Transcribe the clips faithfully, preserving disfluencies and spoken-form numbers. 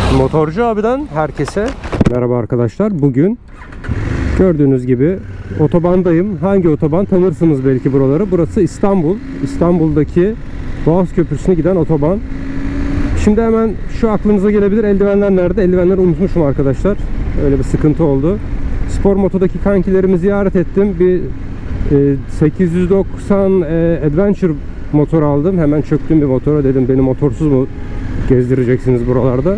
Motorcu abiden herkese merhaba arkadaşlar. Bugün gördüğünüz gibi otobandayım. Hangi otoban? Tanırsınız belki buraları. Burası İstanbul. İstanbul'daki Boğaz Köprüsü'ne giden otoban. Şimdi hemen şu aklınıza gelebilir. Eldivenler nerede? Eldivenleri unutmuşum arkadaşlar. Öyle bir sıkıntı oldu. Spor Moto'daki kankilerimi ziyaret ettim. Bir e, sekiz yüz doksan e, Adventure motor aldım. Hemen çöktüm bir motora. Dedim beni motorsuz mu gezdireceksiniz buralarda?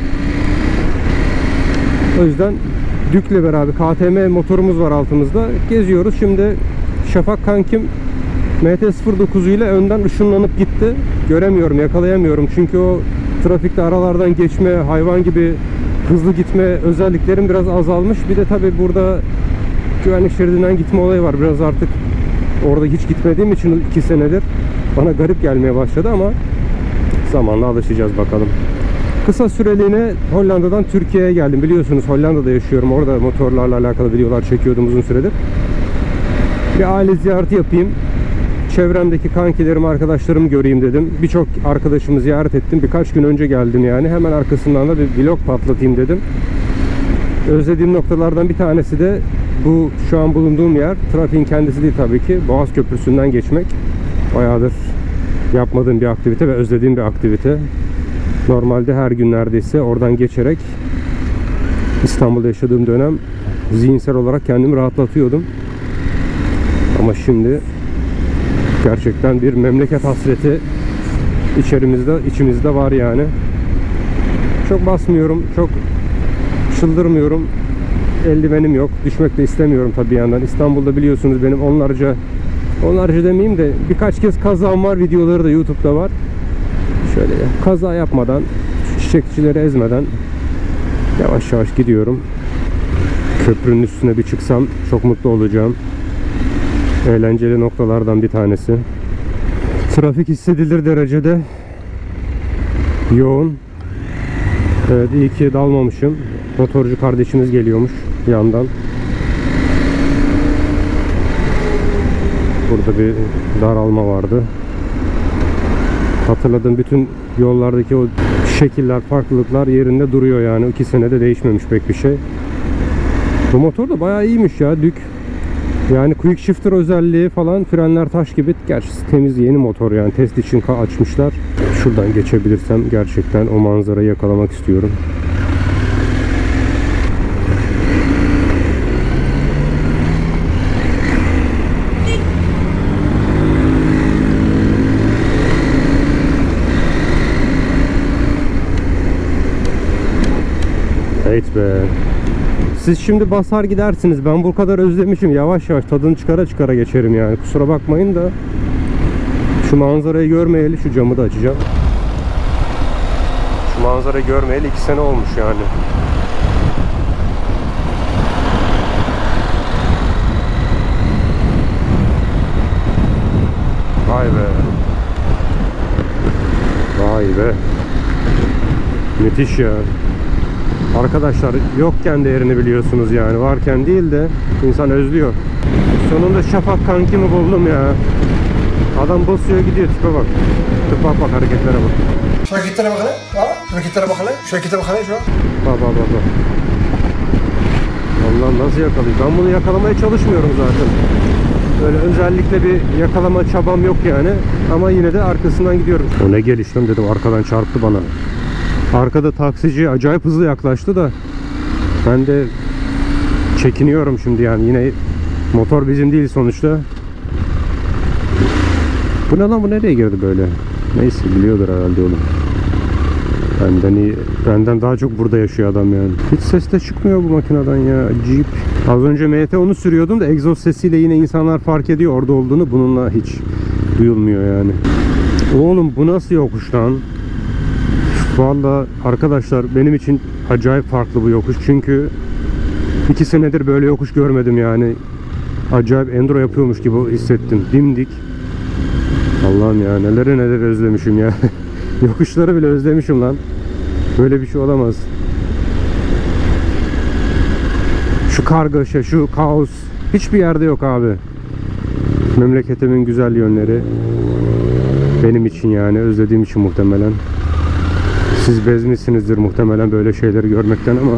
O yüzden Dük'le beraber K T M motorumuz var altımızda. Geziyoruz. Şimdi Şafak kankim M T sıfır dokuz ile önden ışınlanıp gitti. Göremiyorum, yakalayamıyorum. Çünkü o trafikte aralardan geçme, hayvan gibi hızlı gitme özelliklerim biraz azalmış. Bir de tabi burada güvenlik şeridinden gitme olayı var. Biraz artık orada hiç gitmediğim için iki senedir bana garip gelmeye başladı ama zamanla alışacağız bakalım. Kısa süreliğine Hollanda'dan Türkiye'ye geldim. Biliyorsunuz Hollanda'da yaşıyorum. Orada motorlarla alakalı videolar çekiyordum uzun süredir. Bir aile ziyareti yapayım. Çevremdeki kankilerimi, arkadaşlarımı göreyim dedim. Birçok arkadaşımı ziyaret ettim. Birkaç gün önce geldim yani. Hemen arkasından da bir vlog patlatayım dedim. Özlediğim noktalardan bir tanesi de bu şu an bulunduğum yer. Trafiğin kendisi değil tabii ki. Boğaz Köprüsü'nden geçmek. Bayağıdır yapmadığım bir aktivite ve özlediğim bir aktivite. Normalde her gün neredeyse oradan geçerek İstanbul'da yaşadığım dönem zihinsel olarak kendimi rahatlatıyordum. Ama şimdi gerçekten bir memleket hasreti içerimizde, içimizde var yani. Çok basmıyorum, çok çıldırmıyorum. Eldivenim yok. Düşmek de istemiyorum tabii yandan. İstanbul'da biliyorsunuz benim onlarca, onlarca demeyeyim de birkaç kez kazam var. Videoları da YouTube'da var. Şöyle kaza yapmadan, çiçekçileri ezmeden yavaş yavaş gidiyorum. Köprünün üstüne bir çıksam çok mutlu olacağım. Eğlenceli noktalardan bir tanesi. Trafik hissedilir derecede yoğun. Evet, iyi ki dalmamışım. Motorcu kardeşimiz geliyormuş yandan. Burada bir daralma vardı. Hatırladığım bütün yollardaki o şekiller, farklılıklar yerinde duruyor yani. iki senede değişmemiş pek bir şey. Bu motor da bayağı iyiymiş ya, Dük. Yani quick shifter özelliği falan, frenler taş gibi. Gerçi temiz yeni motor yani, test için açmışlar. Şuradan geçebilirsem gerçekten o manzarayı yakalamak istiyorum. Evet be. Siz şimdi basar gidersiniz. Ben bu kadar özlemişim. Yavaş yavaş tadını çıkara çıkara geçerim yani. Kusura bakmayın da şu manzarayı görmeyeli, şu camı da açacağım. Şu manzarayı görmeyeli iki sene olmuş yani. Vay be. Vay be. Müthiş ya. Arkadaşlar yokken değerini biliyorsunuz yani, varken değil de insan özlüyor. Sonunda Şafak kankimi buldum ya. Adam basıyor gidiyor, tipe bak. Tipe bak, bak hareketlere bak. Şu hareketlere bak hele. Şu hareketlere bak hele. Şu hareketlere bak hele şu an. Bak bak bak bak. Allah'ım nasıl yakalayayım? Ben bunu yakalamaya çalışmıyorum zaten. Böyle özellikle bir yakalama çabam yok yani. Ama yine de arkasından gidiyorum. O ne geliş lan dedim, arkadan çarptı bana. Arkada taksici acayip hızlı yaklaştı da ben de çekiniyorum şimdi yani. Yine motor bizim değil sonuçta. Bu ne lan, bu nereye girdi böyle? Neyse, biliyordur herhalde oğlum. Benden iyi, benden daha çok burada yaşıyor adam yani. Hiç ses de çıkmıyor bu makineden ya. Jeep. Az önce M T onu sürüyordum da egzoz sesiyle yine insanlar fark ediyor orada olduğunu. Bununla hiç duyulmuyor yani. Oğlum bu nasıl yokuş lan? Vallahi arkadaşlar benim için acayip farklı bu yokuş. Çünkü iki senedir böyle yokuş görmedim yani. Acayip enduro yapıyormuş gibi hissettim. Dimdik. Allah'ım ya, neleri neler özlemişim ya. Yokuşları bile özlemişim lan. Böyle bir şey olamaz. Şu kargaşa, şu kaos hiçbir yerde yok abi. Memleketimin güzel yönleri benim için yani, özlediğim için muhtemelen. Siz bezmişsinizdir muhtemelen böyle şeyleri görmekten ama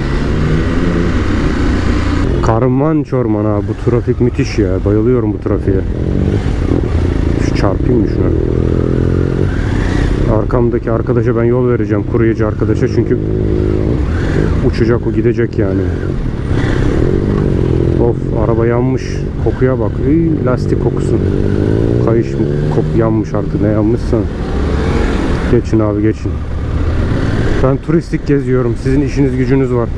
karman çorman ha, bu trafik müthiş ya. Bayılıyorum bu trafiğe. Şu çarpayım mı şuna? Arkamdaki arkadaşa ben yol vereceğim, kuryeci arkadaşa, çünkü uçacak o, gidecek yani. Of, araba yanmış. Kokuya bak. Iy, lastik kokusu. Kayış mı? Kok yanmış artık, ne yanmışsa. Geçin abi, geçin. Ben turistik geziyorum. Sizin işiniz gücünüz var.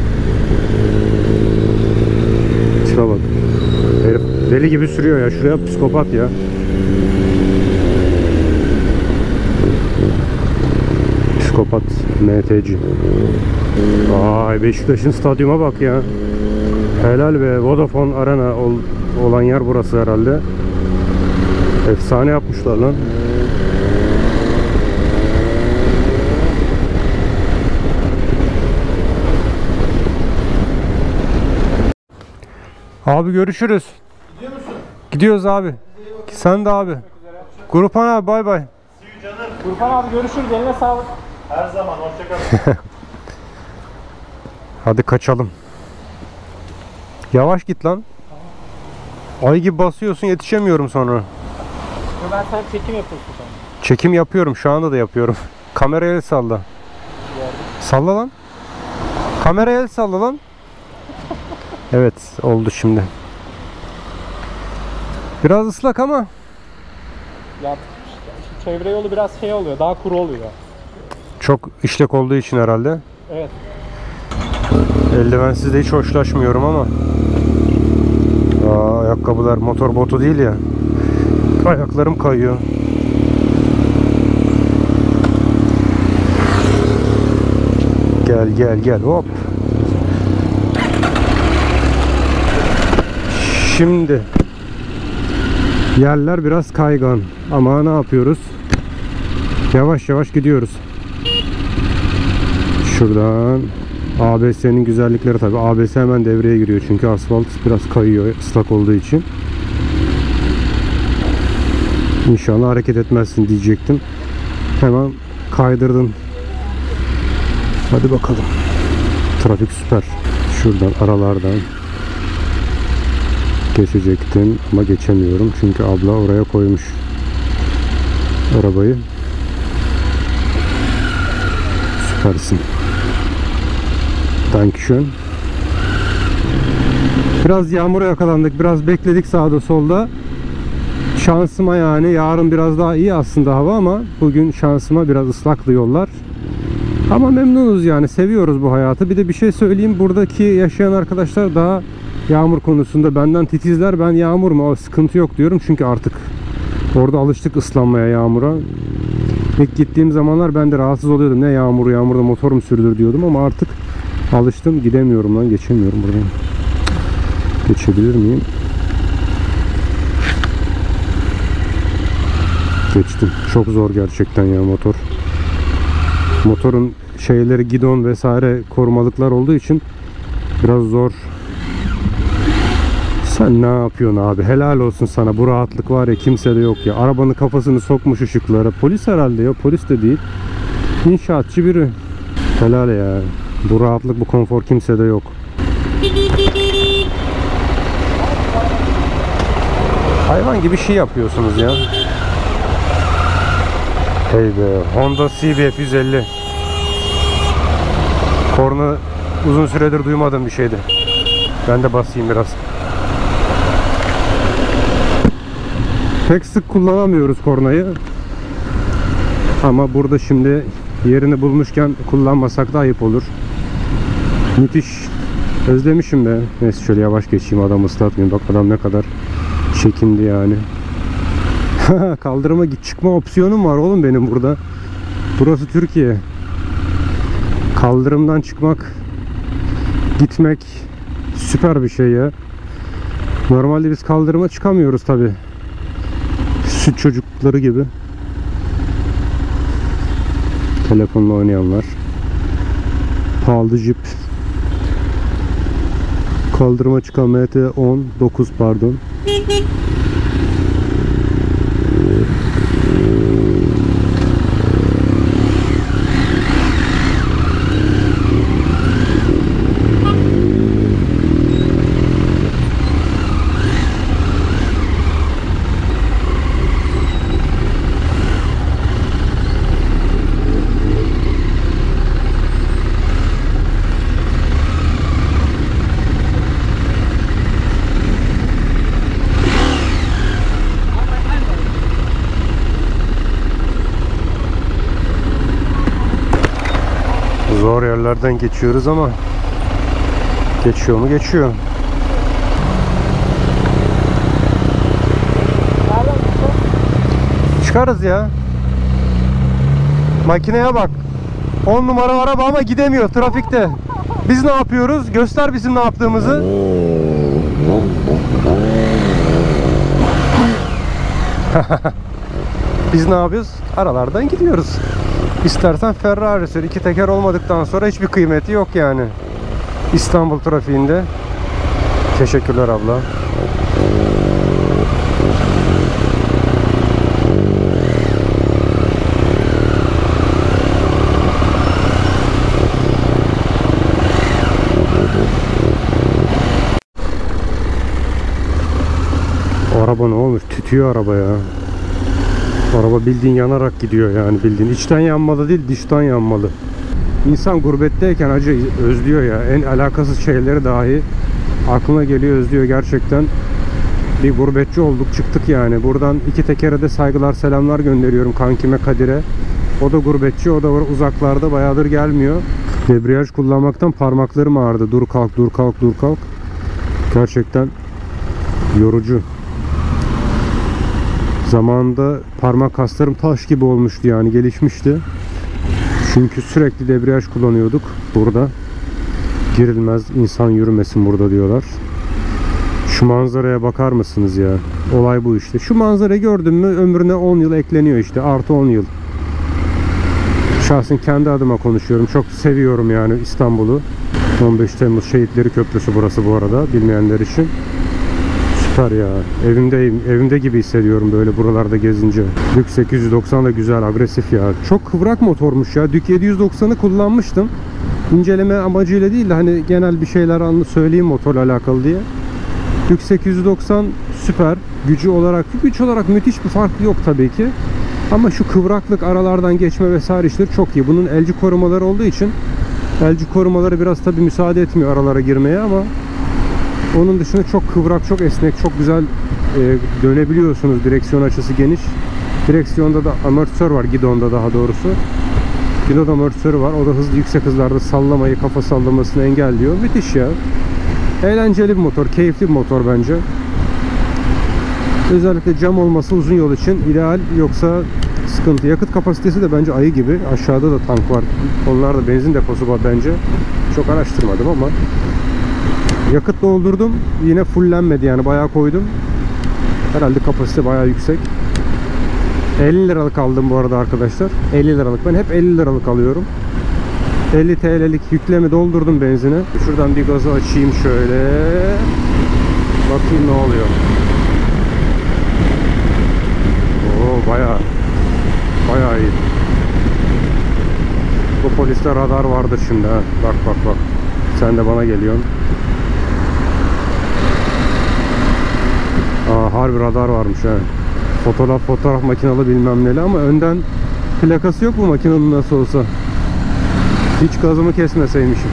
Şuna bak. Herif deli gibi sürüyor ya. Şuraya psikopat ya. Psikopat M T C. Ay, Beşiktaş'ın stadyuma bak ya. Helal be. Vodafone Arena ol, olan yer burası herhalde. Efsane yapmışlar lan. Abi görüşürüz. Gidiyor musun? Gidiyoruz abi. Sen de abi. Grupan abi, bay bay. Gurkan abi görüşürüz. Eline sağlık. Her zaman hoşça kalın. Hadi kaçalım. Yavaş git lan. Ay gibi basıyorsun, yetişemiyorum sonra. Yo, ben sen çekim yapıyorsun sen. Çekim yapıyorum, şu anda da yapıyorum. Kameraya el salla. Salla lan. Kameraya el salla lan. Evet, oldu şimdi. Biraz ıslak ama. Ya şu çevre yolu biraz şey oluyor. Daha kuru oluyor. Çok işlek olduğu için herhalde. Evet. Eldivensiz de hiç hoşlaşmıyorum ama. Aa, ayakkabılar motor botu değil ya. Ayaklarım kayıyor. Gel gel gel, hop. Şimdi yerler biraz kaygan ama ne yapıyoruz? Yavaş yavaş gidiyoruz. Şuradan A B S'nin güzellikleri tabi. A B S hemen devreye giriyor çünkü asfalt biraz kayıyor ıslak olduğu için. İnşallah hareket etmezsin diyecektim. Hemen kaydırdın. Hadi bakalım. Trafik süper. Şuradan aralardan geçecektim ama geçemiyorum çünkü abla oraya koymuş arabayı. Süpersin. Dankeschön. Biraz yağmura yakalandık. Biraz bekledik sağda solda. Şansıma yani yarın biraz daha iyi aslında hava ama bugün şansıma biraz ıslaktı yollar. Ama memnunuz yani. Seviyoruz bu hayatı. Bir de bir şey söyleyeyim. Buradaki yaşayan arkadaşlar daha yağmur konusunda benden titizler. Ben yağmur mu? O sıkıntı yok diyorum. Çünkü artık orada alıştık ıslanmaya, yağmura. İlk gittiğim zamanlar ben de rahatsız oluyordum. Ne yağmuru, yağmurda motorum sürdür diyordum ama artık alıştım. Gidemiyorum lan. Geçemiyorum buradan. Geçebilir miyim? Geçtim. Çok zor gerçekten ya motor. Motorun şeyleri, gidon vesaire korumalıklar olduğu için biraz zor. Sen ne yapıyorsun abi? Helal olsun sana. Bu rahatlık var ya, kimse de yok ya. Arabanın kafasını sokmuş ışıklara. Polis herhalde ya. Polis de değil. İnşaatçı biri. Helal ya. Bu rahatlık, bu konfor kimse de yok. Hayvan gibi şey yapıyorsunuz ya. Hey be. Honda C B F yüz elli. Korna uzun süredir duymadığım bir şeydi. Ben de basayım biraz. Pek sık kullanamıyoruz kornayı. Ama burada şimdi yerini bulmuşken kullanmasak da ayıp olur. Müthiş. Özlemişim be. Neyse şöyle yavaş geçeyim, adamı ıslatmayayım. Bak adam ne kadar çekindi yani. Kaldırıma git çıkma opsiyonum var oğlum benim burada. Burası Türkiye. Kaldırımdan çıkmak, gitmek süper bir şey ya. Normalde biz kaldırıma çıkamıyoruz tabi. Süt çocukları gibi. Telefonla oynayanlar. Pahalı jip. Kaldırıma çıkan M T on dokuz pardon. Zor yerlerden geçiyoruz ama geçiyor mu? Geçiyor. Çıkarız ya. Makineye bak. on numara araba ama gidemiyor trafikte. Biz ne yapıyoruz? Göster bizim ne yaptığımızı. Biz ne yapıyoruz? Aralardan gidiyoruz. İstersen Ferrari sür. İki teker olmadıktan sonra hiçbir kıymeti yok yani. İstanbul trafiğinde. Teşekkürler abla. Araba ne olmuş? Tütüyor araba ya. Araba bildiğin yanarak gidiyor yani, bildiğin. İçten yanmalı değil, dıştan yanmalı. İnsan gurbetteyken acı özlüyor ya. En alakasız şeyleri dahi aklına geliyor, özlüyor gerçekten. Bir gurbetçi olduk, çıktık yani. Buradan iki tekere de saygılar, selamlar gönderiyorum kankime Kadir'e. O da gurbetçi, o da uzaklarda, bayağıdır gelmiyor. Debriyaj kullanmaktan parmaklarım ağrıdı. Dur kalk, dur kalk, dur kalk. Gerçekten yorucu. Zamanında parmak kaslarım taş gibi olmuştu yani, gelişmişti. Çünkü sürekli debriyaj kullanıyorduk burada. Girilmez, insan yürümesin burada diyorlar. Şu manzaraya bakar mısınız ya? Olay bu işte. Şu manzarayı gördün mü ömrüne on yıl ekleniyor işte. Artı on yıl. Şahsen kendi adıma konuşuyorum. Çok seviyorum yani İstanbul'u. on beş Temmuz Şehitleri Köprüsü burası bu arada, bilmeyenler için. Süper ya. Evimdeyim. Evimde gibi hissediyorum böyle buralarda gezince. Dük sekiz yüz doksan da güzel, agresif ya. Çok kıvrak motormuş ya. Dük yedi yüz doksanı kullanmıştım. İnceleme amacıyla değil de hani genel bir şeyler anlı söyleyeyim motorla alakalı diye. Dük sekiz yüz doksan süper. Gücü olarak, güç olarak müthiş bir fark yok tabii ki. Ama şu kıvraklık, aralardan geçme vesaire işleri çok iyi. Bunun elci korumaları olduğu için elci korumaları biraz tabii müsaade etmiyor aralara girmeye ama onun dışında çok kıvrak, çok esnek, çok güzel e, dönebiliyorsunuz. Direksiyon açısı geniş. Direksiyonda da amortisör var, gidonda daha doğrusu. Gidon amortisörü var. O da hızlı, yüksek hızlarda sallamayı, kafa sallamasını engelliyor. Müthiş ya. Eğlenceli bir motor, keyifli bir motor bence. Özellikle cam olması uzun yol için ideal, yoksa sıkıntı. Yakıt kapasitesi de bence ayı gibi. Aşağıda da tank var. Onlar da benzin deposu var bence. Çok araştırmadım ama yakıt doldurdum. Yine fullenmedi yani, bayağı koydum. Herhalde kapasite bayağı yüksek. elli liralık aldım bu arada arkadaşlar. elli liralık. Ben hep elli liralık alıyorum. elli T L'lik yüklemi doldurdum benzine. Şuradan bir gazı açayım şöyle. Bakayım ne oluyor. Oo, bayağı bayağı iyi. Bu poliste radar vardır şimdi ha. Bak bak bak. Sen de bana geliyorsun. Aa, harbi radar varmış ha. Fotoğraf fotoğraf makinalı bilmem neli ama önden plakası yok bu makinenin nasıl olsa. Hiç gazımı kesmeseymişim.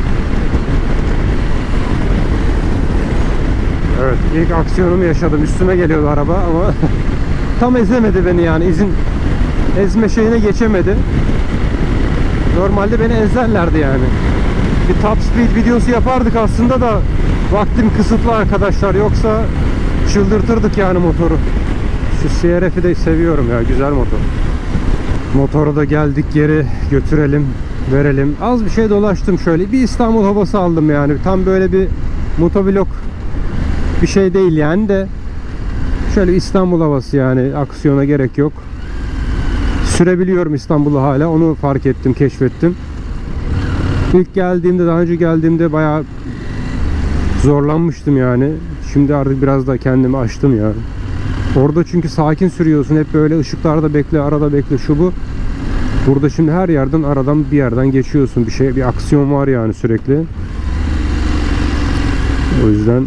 Evet, ilk aksiyonumu yaşadım. Üstüme geliyordu araba ama tam ezemedi beni yani. İzin ezme şeyine geçemedi. Normalde beni ezerlerdi yani. Bir top speed videosu yapardık aslında da vaktim kısıtlı arkadaşlar. Yoksa çıldırtırdık yani motoru. Şu C R F'i de seviyorum ya. Güzel motor. Motoru da geldik geri götürelim, verelim. Az bir şey dolaştım şöyle. Bir İstanbul havası aldım yani. Tam böyle bir motovlog bir şey değil yani de. Şöyle İstanbul havası yani. Aksiyona gerek yok. Sürebiliyorum İstanbul'u hala. Onu fark ettim, keşfettim. İlk geldiğimde, daha önce geldiğimde bayağı zorlanmıştım yani. Şimdi artık biraz da kendimi açtım ya. Orada çünkü sakin sürüyorsun. Hep böyle ışıklarda bekle, arada bekle, şu bu. Burada şimdi her yerden, aradan bir yerden geçiyorsun. Bir şey, bir aksiyon var yani sürekli. O yüzden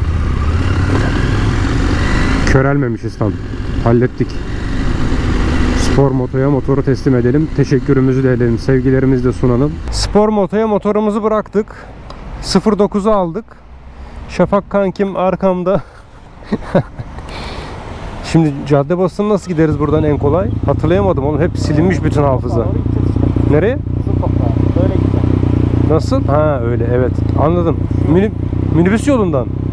körelmemişiz tam. Hallettik. Spor Moto'ya motoru teslim edelim. Teşekkürümüzü de edelim. Sevgilerimizi de sunalım. Spor Moto'ya motorumuzu bıraktık. sıfır dokuzu aldık. Şafak kankim arkamda. Şimdi Caddebostan nasıl gideriz buradan en kolay? Hatırlayamadım oğlum. Hep silinmiş bütün hafıza. Nereye? Kızıl toprağı. Böyle Nasıl? Ha öyle, evet. Anladım. Mini, minibüs yolundan.